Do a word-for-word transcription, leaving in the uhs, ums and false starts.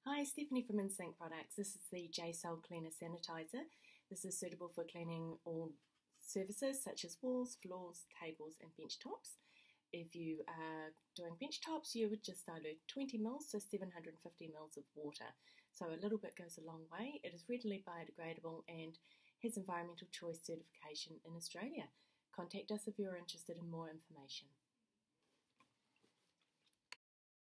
Hi, Stephanie from Insync Products. This is the Jasol Cleaner Sanitizer. This is suitable for cleaning all surfaces such as walls, floors, tables and bench tops. If you are doing bench tops, you would just dilute twenty mils to seven hundred fifty mils of water. So a little bit goes a long way. It is readily biodegradable and has Environmental Choice certification in Australia. Contact us if you're interested in more information.